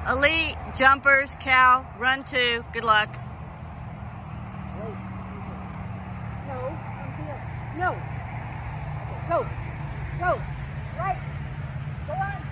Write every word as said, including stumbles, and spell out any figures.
Elite jumpers, Cal, run two. Good luck. Wait. No, I'm here. No. Okay, go. Go. Right. Go on.